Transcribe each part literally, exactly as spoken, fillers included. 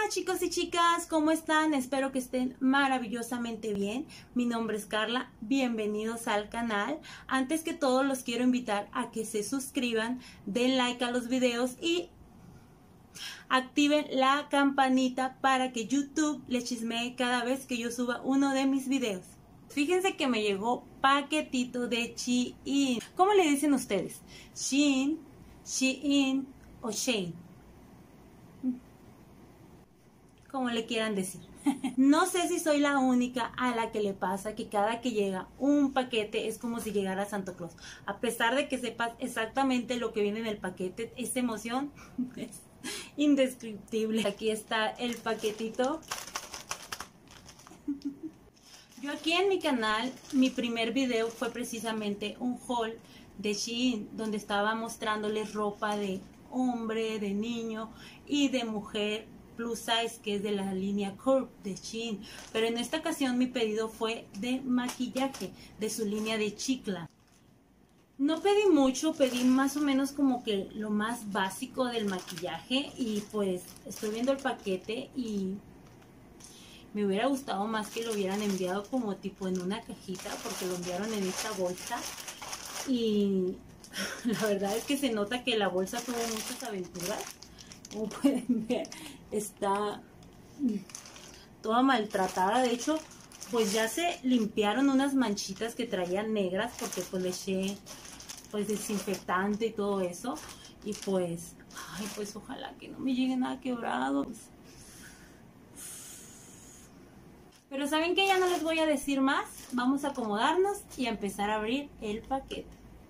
Hola chicos y chicas, ¿cómo están? Espero que estén maravillosamente bien. Mi nombre es Carla, bienvenidos al canal. Antes que todo los quiero invitar a que se suscriban, den like a los videos y activen la campanita para que YouTube les chismee cada vez que yo suba uno de mis videos. Fíjense que me llegó paquetito de Shein. ¿Cómo le dicen ustedes? Shein, Shein o Shein, como le quieran decir. No sé si soy la única a la que le pasa que cada que llega un paquete es como si llegara Santa Claus. A pesar de que sepas exactamente lo que viene en el paquete, esta emoción es indescriptible. Aquí está el paquetito. Yo aquí en mi canal, mi primer video fue precisamente un haul de Shein, donde estaba mostrándoles ropa de hombre, de niño y de mujer plus size, que es de la línea Curve de Shein. Pero en esta ocasión mi pedido fue de maquillaje, de su línea de Chicla. No pedí mucho, pedí más o menos como que lo más básico del maquillaje. Y pues estoy viendo el paquete y me hubiera gustado más que lo hubieran enviado como tipo en una cajita, porque lo enviaron en esta bolsa. Y la verdad es que se nota que la bolsa tuvo muchas aventuras. Como pueden ver, está toda maltratada. De hecho, pues ya se limpiaron unas manchitas que traían negras, porque pues le eché pues desinfectante y todo eso. Y pues, ay, pues ojalá que no me llegue nada quebrado. Pero ¿saben qué? Ya no les voy a decir más. Vamos a acomodarnos y a empezar a abrir el paquete.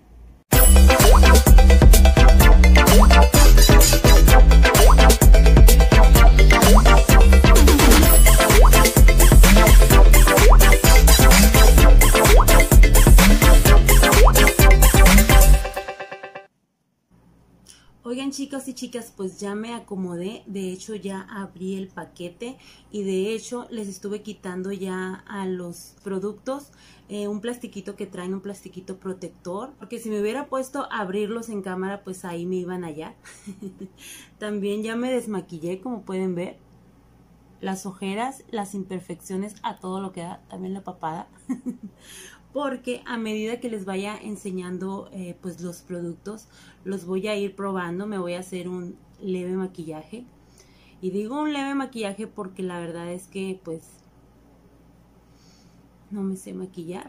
Oigan chicos y chicas, pues ya me acomodé. De hecho ya abrí el paquete y de hecho les estuve quitando ya a los productos eh, un plastiquito que traen, un plastiquito protector, porque si me hubiera puesto a abrirlos en cámara pues ahí me iban a hallar. También ya me desmaquillé, como pueden ver. Las ojeras, las imperfecciones, a todo lo que da, también la papada. Porque a medida que les vaya enseñando eh, pues los productos, los voy a ir probando. Me voy a hacer un leve maquillaje. Y digo un leve maquillaje porque la verdad es que pues no me sé maquillar.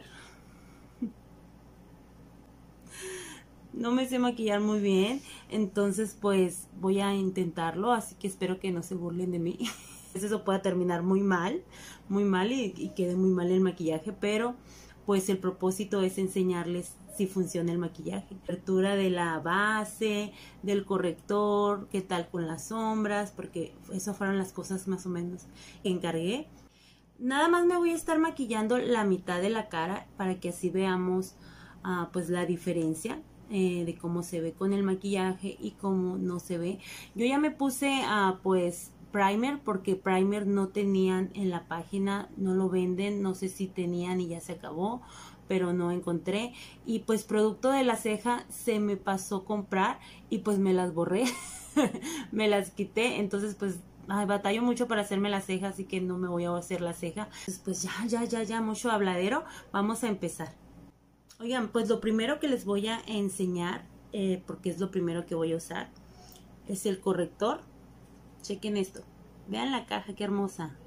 No me sé maquillar muy bien. Entonces pues voy a intentarlo. Así que espero que no se burlen de mí. Eso pueda terminar muy mal. Muy mal y, y quede muy mal el maquillaje. Pero pues el propósito es enseñarles si funciona el maquillaje. Apertura de la base, del corrector, qué tal con las sombras, porque eso fueron las cosas más o menos que encargué. Nada más me voy a estar maquillando la mitad de la cara para que así veamos uh, pues la diferencia eh, de cómo se ve con el maquillaje y cómo no se ve. Yo ya me puse uh, pues primer, porque primer no tenían en la página, no lo venden, no sé si tenían y ya se acabó, pero no encontré. Y pues producto de la ceja se me pasó comprar y pues me las borré, me las quité. Entonces pues ay, batallo mucho para hacerme la ceja, así que no me voy a hacer la ceja. Entonces pues ya, ya, ya, ya, mucho habladero, vamos a empezar. Oigan, pues lo primero que les voy a enseñar, eh, porque es lo primero que voy a usar, es el corrector. Chequen esto, vean la caja, qué hermosa.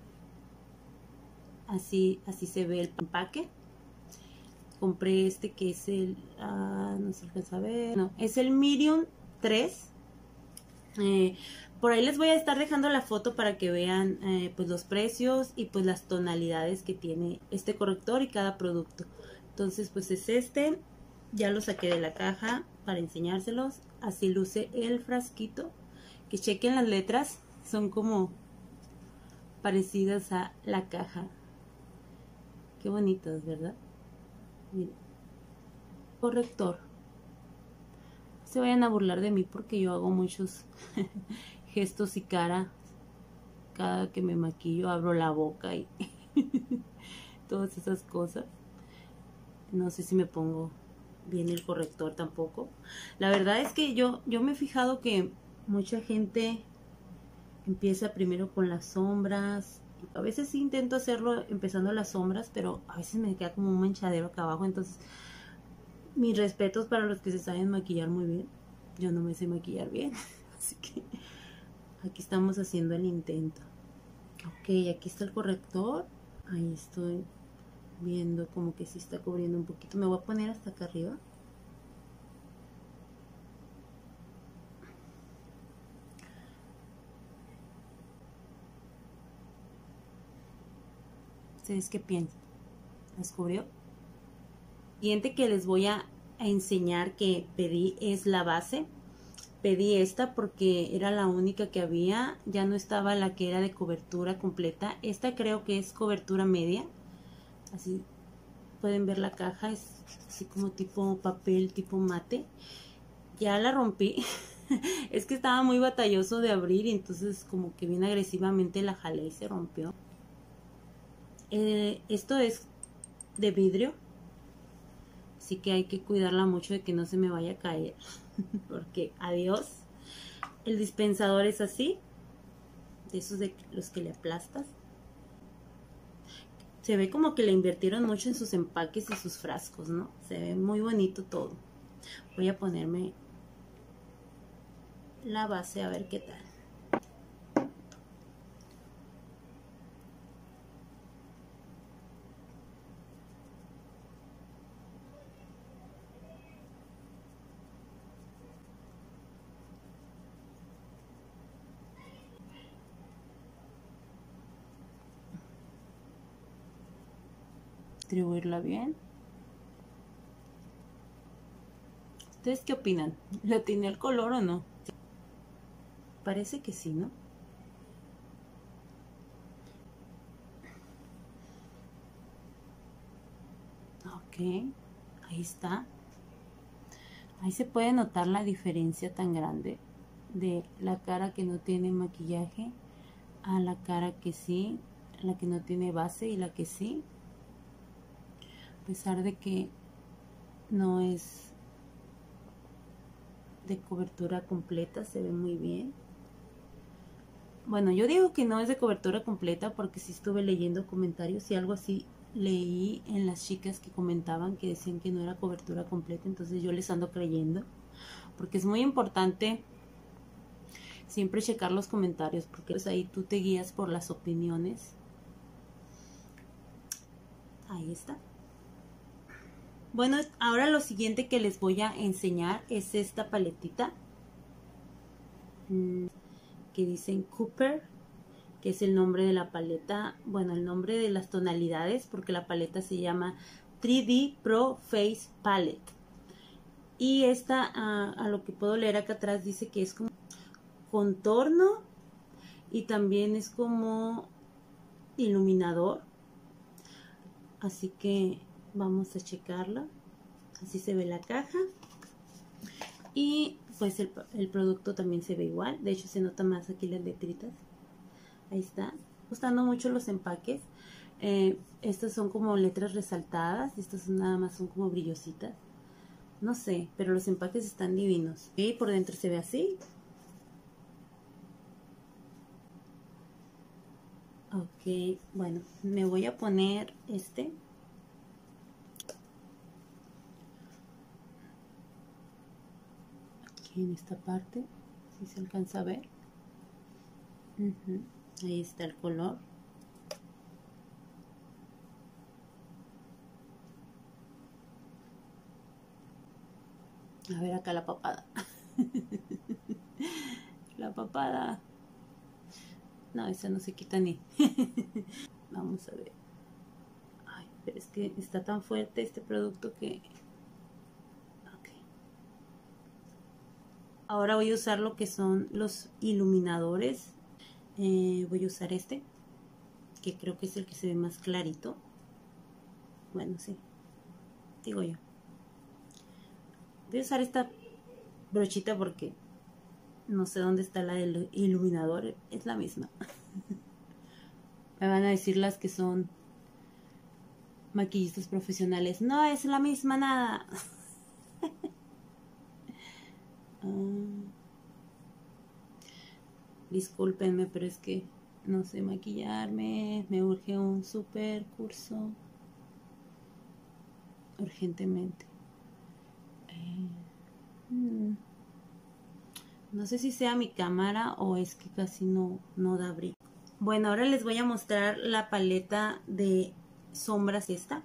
Así, así se ve el empaque. Compré este que es el, uh, no se alcanza a ver, no, es el Medium tres. Eh, por ahí les voy a estar dejando la foto para que vean eh, pues los precios y pues las tonalidades que tiene este corrector y cada producto. Entonces pues es este, ya lo saqué de la caja para enseñárselos. Así luce el frasquito. Que chequen las letras, son como parecidas a la caja. Qué bonitas, ¿verdad? Miren. Corrector. No se vayan a burlar de mí porque yo hago muchos gestos y cara. Cada que me maquillo abro la boca y todas esas cosas. No sé si me pongo bien el corrector tampoco. La verdad es que yo, yo me he fijado que mucha gente empieza primero con las sombras. A veces sí intento hacerlo empezando las sombras, pero a veces me queda como un manchadero acá abajo. Entonces, mis respetos para los que se saben maquillar muy bien. Yo no me sé maquillar bien, así que aquí estamos haciendo el intento. Ok, aquí está el corrector. Ahí estoy viendo como que sí está cubriendo un poquito. Me voy a poner hasta acá arriba. ¿Ustedes qué piensan? ¿Descubrió? Siguiente que les voy a, a enseñar que pedí es la base. Pedí esta porque era la única que había. Ya no estaba la que era de cobertura completa. Esta creo que es cobertura media. Así pueden ver la caja. Es así como tipo papel, tipo mate. Ya la rompí. Es que estaba muy batalloso de abrir. Y entonces como que bien agresivamente la jalé y se rompió. Eh, esto es de vidrio, así que hay que cuidarla mucho de que no se me vaya a caer, porque adiós. El dispensador es así, de esos de los que le aplastas. Se ve como que le invirtieron mucho en sus empaques y sus frascos, ¿no? Se ve muy bonito todo. Voy a ponerme la base a ver qué tal. Distribuirla bien. ¿Ustedes qué opinan? ¿Le atiné el color o no? Parece que sí, ¿no? Ok, ahí está. Ahí se puede notar la diferencia tan grande de la cara que no tiene maquillaje a la cara que sí, la que no tiene base y la que sí. A pesar de que no es de cobertura completa, se ve muy bien. Bueno, yo digo que no es de cobertura completa porque sí estuve leyendo comentarios y algo así leí en las chicas que comentaban que decían que no era cobertura completa, entonces yo les ando creyendo, porque es muy importante siempre checar los comentarios, porque pues ahí tú te guías por las opiniones. Ahí está. Bueno, ahora lo siguiente que les voy a enseñar es esta paletita que dicen Cooper, que es el nombre de la paleta, bueno, el nombre de las tonalidades, porque la paleta se llama tres D Pro Face Palette. Y esta, a, a lo que puedo leer acá atrás, dice que es como contorno y también es como iluminador. Así que vamos a checarla. Así se ve la caja. Y pues el, el producto también se ve igual. De hecho se nota más aquí las letritas. Ahí está. Gustando mucho los empaques. Eh, estas son como letras resaltadas. Estas nada más son como brillositas. No sé, pero los empaques están divinos. Y por dentro se ve así. Ok, bueno, me voy a poner este. Aquí en esta parte, si se alcanza a ver. Uh-huh. Ahí está el color. A ver acá la papada. La papada. No, esa no se quita ni. Vamos a ver. Ay, pero es que está tan fuerte este producto que... Ok. Ahora voy a usar lo que son los iluminadores. Eh, voy a usar este, que creo que es el que se ve más clarito. Bueno, sí. Digo yo. Voy a usar esta brochita porque no sé dónde está la del iluminador. Es la misma. Me van a decir las que son maquillistas profesionales. No es la misma nada. uh, Discúlpenme, pero es que no sé maquillarme. Me urge un super curso. Urgentemente. Eh, hmm. No sé si sea mi cámara o es que casi no, no da brillo. Bueno, ahora les voy a mostrar la paleta de sombras esta.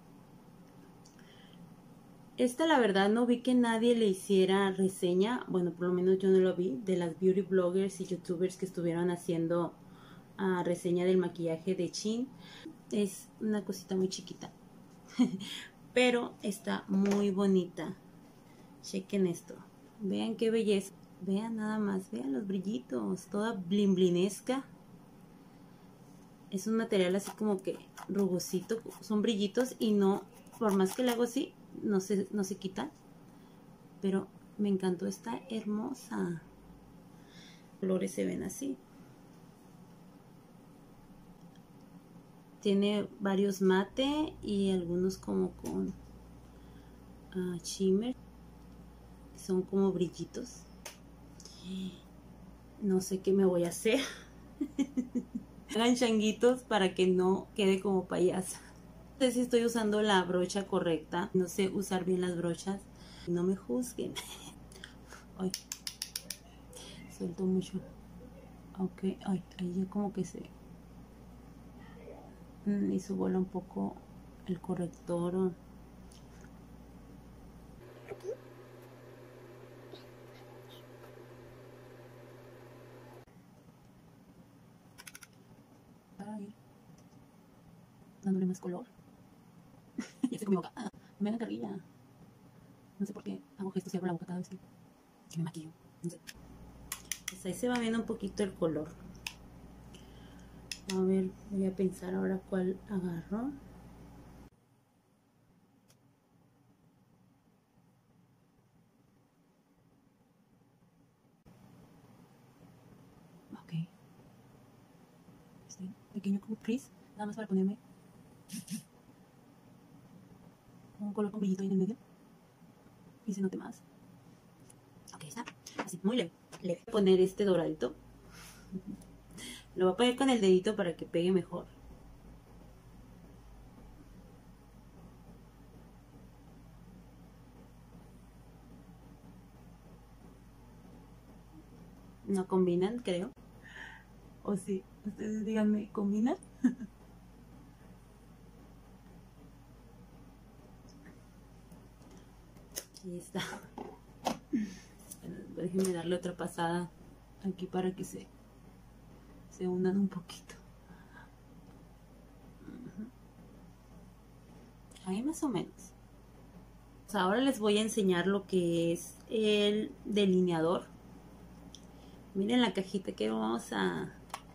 Esta la verdad no vi que nadie le hiciera reseña, bueno, por lo menos yo no lo vi, de las beauty bloggers y youtubers que estuvieron haciendo uh, reseña del maquillaje de Chin. Es una cosita muy chiquita, pero está muy bonita. Chequen esto, vean qué belleza, vean nada más, vean los brillitos, toda blin blinesca. Es un material así como que rugosito, son brillitos y no, por más que le hago así, no se, no se quitan. Pero me encantó, está hermosa. Los colores se ven así. Tiene varios mate y algunos como con uh, shimmer. Son como brillitos. No sé qué me voy a hacer. Hagan changuitos para que no quede como payasa. No sé si estoy usando la brocha correcta. No sé usar bien las brochas. No me juzguen. Ay, suelto mucho. Ok, ay, ahí ya como que se mm, hizo bola un poco el corrector. Ay, dándole más color. Ya estoy con mi boca. Ah, me hagan carrilla. No sé por qué hago gestos y abro la boca cada vez que, que me maquillo. No sé. Pues ahí se va viendo un poquito el color. A ver, voy a pensar ahora cuál agarro. Ok. Este pequeño crease, nada más para ponerme un color con brillito ahí en el medio. Y se note más. Ok, está. Así, muy leve. leve. Voy a poner este doradito. Lo voy a poner con el dedito para que pegue mejor. No combinan, creo. O sí, ustedes díganme, ¿combinan? Ahí está. Déjenme darle otra pasada aquí para que se, se hundan un poquito. Ahí más o menos. Ahora les voy a enseñar lo que es el delineador. Miren la cajita que vamos a...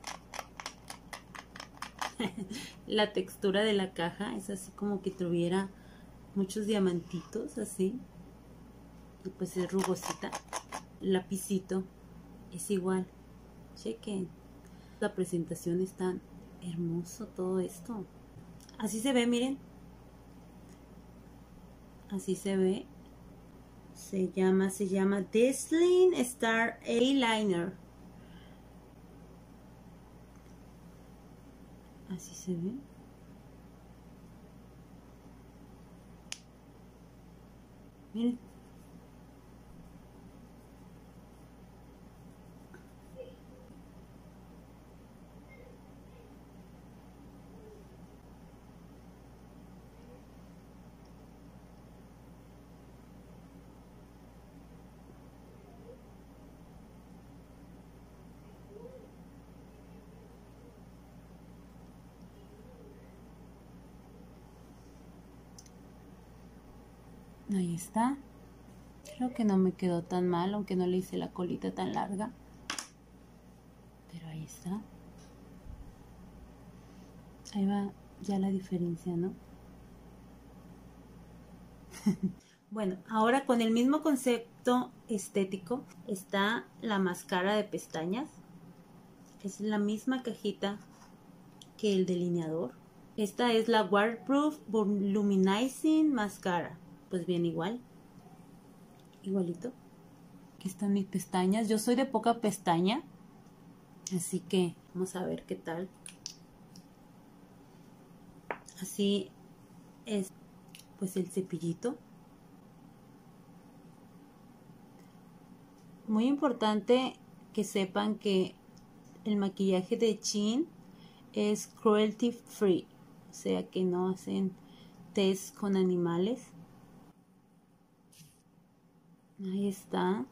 La textura de la caja es así como que tuviera muchos diamantitos así. Y pues es rugosita. El lapicito es igual. Chequen. La presentación es tan hermoso todo esto. Así se ve, miren. Así se ve. Se llama, se llama Dazzling Star Eyeliner. Así se ve. Miren. Ahí está. Creo que no me quedó tan mal, aunque no le hice la colita tan larga. Pero ahí está. Ahí va ya la diferencia, ¿no? Bueno, ahora con el mismo concepto estético está la máscara de pestañas. Es la misma cajita que el delineador. Esta es la Waterproof Volumizing Mascara. Pues bien, igual. Igualito. Aquí están mis pestañas. Yo soy de poca pestaña. Así que vamos a ver qué tal. Así es pues el cepillito. Muy importante que sepan que el maquillaje de Shein es cruelty free, o sea que no hacen test con animales. Ahí está.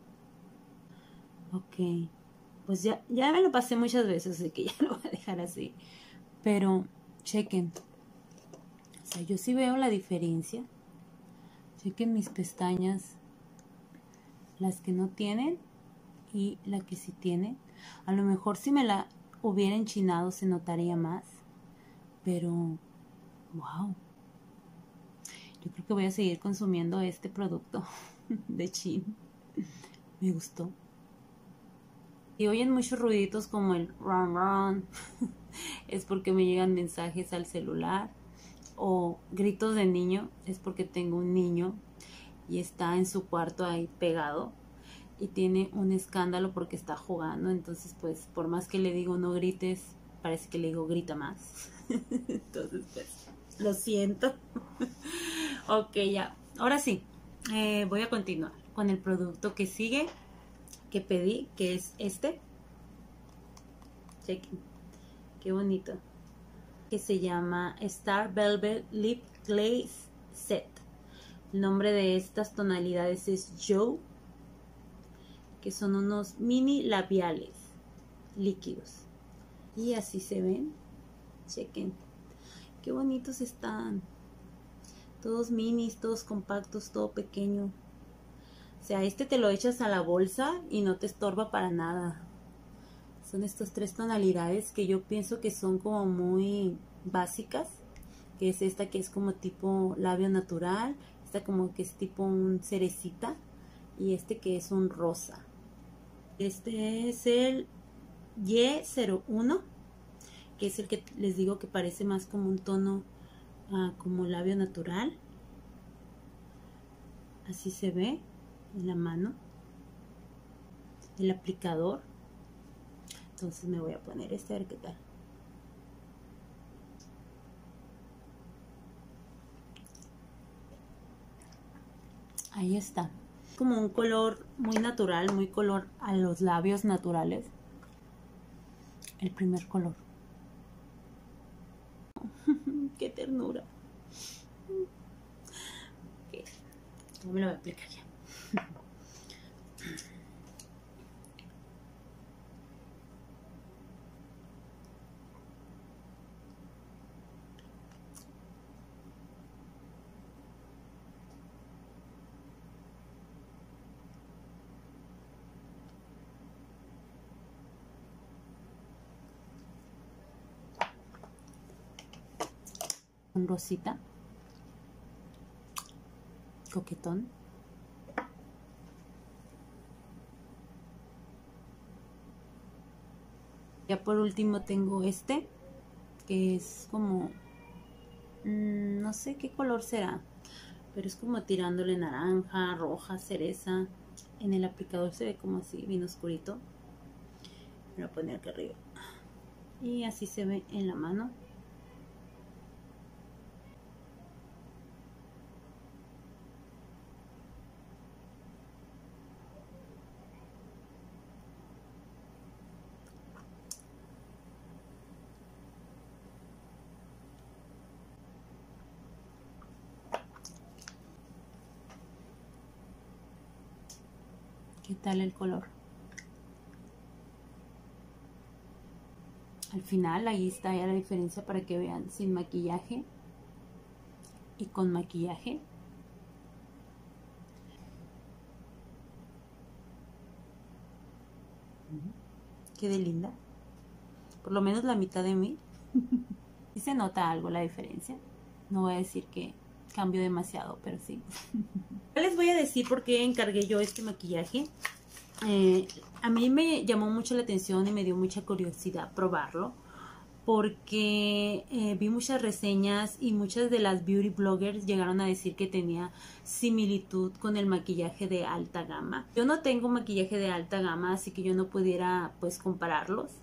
Ok, pues ya, ya me lo pasé muchas veces, así que ya lo voy a dejar así. Pero chequen, o sea, yo sí veo la diferencia. Chequen mis pestañas, las que no tienen y la que sí tienen. A lo mejor si me la hubiera enchinado se notaría más, pero wow, yo creo que voy a seguir consumiendo este producto de Shein. Me gustó. Y oyen muchos ruiditos como el run run, es porque me llegan mensajes al celular, o gritos de niño, es porque tengo un niño y está en su cuarto ahí pegado y tiene un escándalo porque está jugando. Entonces pues por más que le digo no grites, parece que le digo grita más. Entonces pues lo siento. Ok, ya, ahora sí, eh, voy a continuar con el producto que sigue, que pedí, que es este. Chequen, qué bonito, que se llama Star Velvet Lip Glaze Set. El nombre de estas tonalidades es Joe, que son unos mini labiales líquidos. Y así se ven. Chequen, qué bonitos están. Todos minis, todos compactos, todo pequeño. O sea, este te lo echas a la bolsa y no te estorba para nada. Son estas tres tonalidades que yo pienso que son como muy básicas. Que es esta que es como tipo labio natural. Esta como que es tipo un cerecita. Y este que es un rosa. Este es el Y cero uno. Que es el que les digo que parece más como un tono uh, como labio natural. Así se ve en la mano. El aplicador. Entonces me voy a poner este a ver qué tal. Ahí está. Como un color muy natural, muy color a los labios naturales. El primer color. Qué ternura. Okay. No me lo voy a aplicar ya. Un rosita, coquetón. Ya por último tengo este, que es como, mmm, no sé qué color será, pero es como tirándole naranja, roja, cereza. En el aplicador se ve como así, bien oscurito. Me lo voy a poner acá arriba. Y así se ve en la mano. ¿Qué tal el color? Al final ahí está ya la diferencia para que vean sin maquillaje y con maquillaje. Quede linda. Por lo menos la mitad de mí. Y se nota algo la diferencia. No voy a decir que cambio demasiado, pero sí. Les voy a decir por qué encargué yo este maquillaje. Eh, a mí me llamó mucho la atención y me dio mucha curiosidad probarlo, porque eh, vi muchas reseñas y muchas de las beauty bloggers llegaron a decir que tenía similitud con el maquillaje de alta gama. Yo no tengo maquillaje de alta gama, así que yo no pudiera pues compararlos,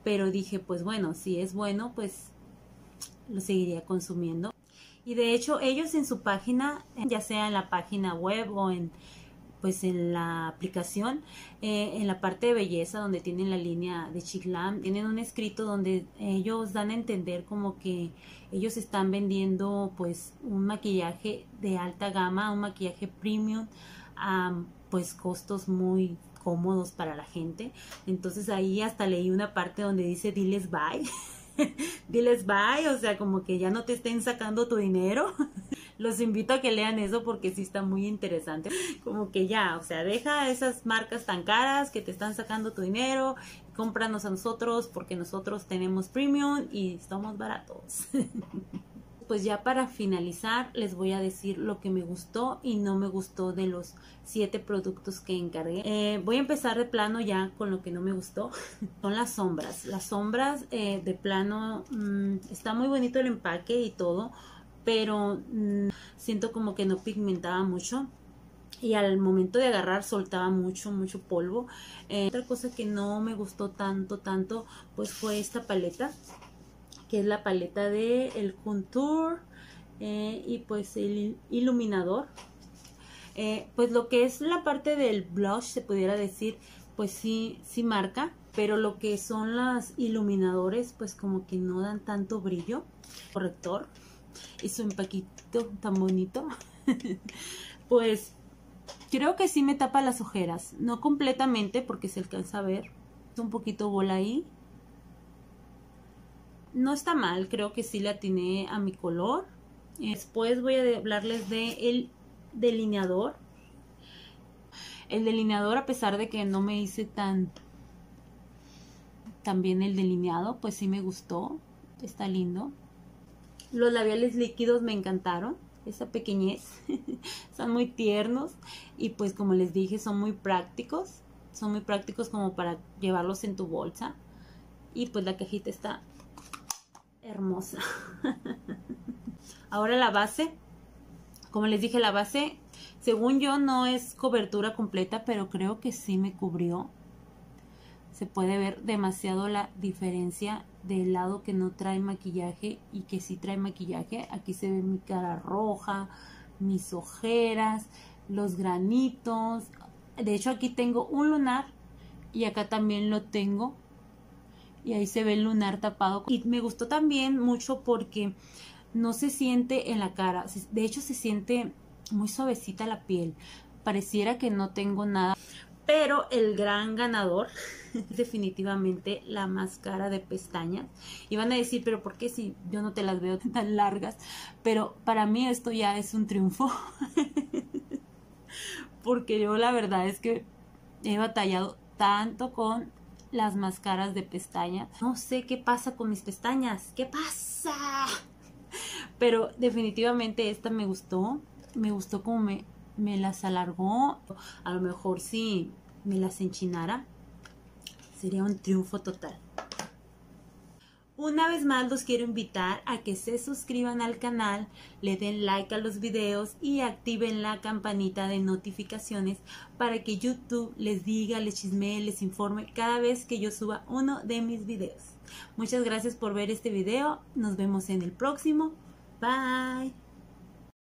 pero dije, pues bueno, si es bueno, pues lo seguiría consumiendo. Y de hecho ellos en su página, ya sea en la página web o en pues en la aplicación, eh, en la parte de belleza donde tienen la línea de Chiclam, tienen un escrito donde ellos dan a entender como que ellos están vendiendo pues un maquillaje de alta gama, un maquillaje premium a pues costos muy cómodos para la gente. Entonces ahí hasta leí una parte donde dice diles bye. Diles bye, o sea, como que ya no te estén sacando tu dinero. Los invito a que lean eso porque sí está muy interesante. Como que ya, o sea, deja esas marcas tan caras que te están sacando tu dinero, cómpranos a nosotros porque nosotros tenemos premium y estamos baratos. Pues ya para finalizar les voy a decir lo que me gustó y no me gustó de los siete productos que encargué. Eh, voy a empezar de plano ya con lo que no me gustó. Son las sombras. Las sombras eh, de plano mmm, está muy bonito el empaque y todo, pero mmm, siento como que no pigmentaba mucho. Y al momento de agarrar soltaba mucho, mucho polvo. Eh, otra cosa que no me gustó tanto, tanto, pues fue esta paleta, que es la paleta de el contour eh, y pues el iluminador. Eh, pues lo que es la parte del blush, se pudiera decir, pues sí, sí marca, pero lo que son los iluminadores, pues como que no dan tanto brillo. Corrector y su empaquito tan bonito. Pues creo que sí me tapa las ojeras, no completamente porque se alcanza a ver un poquito bola ahí. No está mal, creo que sí le atiné a mi color. Después voy a hablarles del delineador. El delineador, a pesar de que no me hice tan, tan bien el delineado, pues sí me gustó. Está lindo. Los labiales líquidos me encantaron. Esa pequeñez. Son muy tiernos. Y pues como les dije, son muy prácticos. Son muy prácticos como para llevarlos en tu bolsa. Y pues la cajita está hermosa. Ahora la base, como les dije, la base según yo no es cobertura completa, pero creo que sí me cubrió. Se puede ver demasiado la diferencia del lado que no trae maquillaje y que sí trae maquillaje. Aquí se ve mi cara roja, mis ojeras, los granitos. De hecho aquí tengo un lunar y acá también lo tengo. Y ahí se ve el lunar tapado. Y me gustó también mucho porque no se siente en la cara. De hecho se siente muy suavecita la piel. Pareciera que no tengo nada. Pero el gran ganador es definitivamente la máscara de pestañas. Y van a decir, pero ¿por qué si yo no te las veo tan largas? Pero para mí esto ya es un triunfo. Porque yo la verdad es que he batallado tanto con las máscaras de pestañas. No sé qué pasa con mis pestañas. ¿Qué pasa? Pero definitivamente esta me gustó. Me gustó como me, me las alargó. A lo mejor si me las enchinara sería un triunfo total. Una vez más los quiero invitar a que se suscriban al canal, le den like a los videos y activen la campanita de notificaciones para que YouTube les diga, les chismee, les informe cada vez que yo suba uno de mis videos. Muchas gracias por ver este video. Nos vemos en el próximo. Bye.